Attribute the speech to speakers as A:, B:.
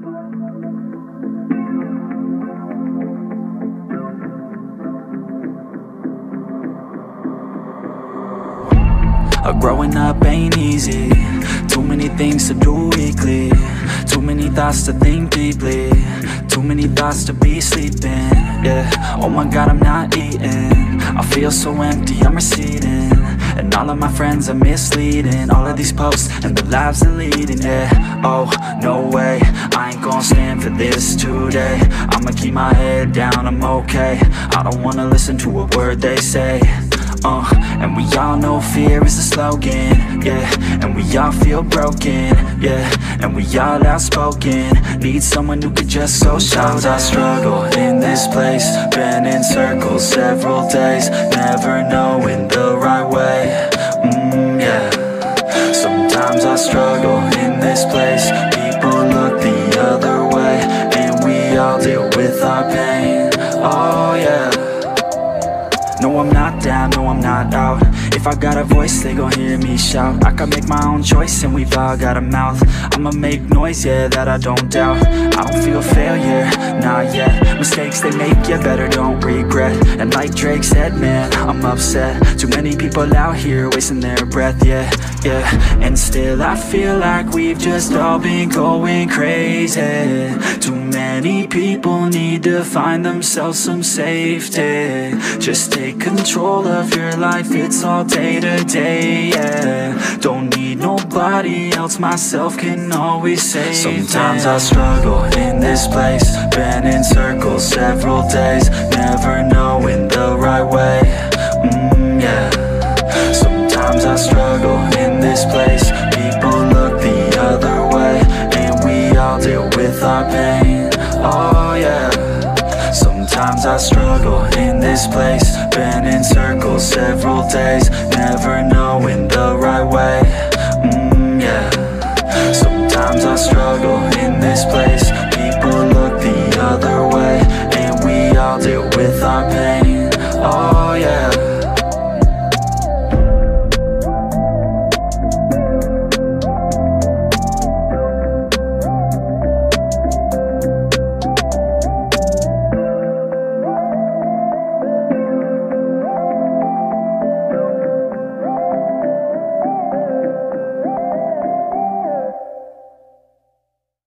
A: Growing up ain't easy. Too many things to do weekly. Too many thoughts to think deeply. Too many thoughts to be sleeping. Yeah, oh my God, I'm not eating. I feel so empty, I'm receding. And all of my friends are misleading. All of these posts and the lives they're leading. Yeah, oh, no way, I ain't gon' stand for this today. I'ma keep my head down, I'm okay. I don't wanna listen to a word they say. And we all know fear is a slogan, yeah. And we all feel broken, yeah. And we all outspoken. Need someone who could just go. Sometimes I struggle in this place. Been in circles several days, never knowing the right way. Yeah. Sometimes I struggle in this place. People look the other way, and we all deal with our pain. Oh yeah. No, I'm not down, no, I'm not out. If I got a voice, they gon' hear me shout. I can make my own choice and we've all got a mouth. I'ma make noise, yeah, that I don't doubt. I don't feel failure, not yet. Mistakes they make, you better don't regret. And like Drake said, man, I'm upset. Too many people out here wasting their breath, yeah, yeah. And still I feel like we've just all been going crazy. Too many people need to find themselves some safety. Just take control of your life, it's all day to day, yeah. Don't need nobody else, myself can always save. Sometimes I struggle in this place. Been in circles several days, never knowing the right way. Yeah. Sometimes I struggle in this place. People look the other way, and we all deal with our pain. Oh yeah. Sometimes I struggle in this place. Been in circles several days,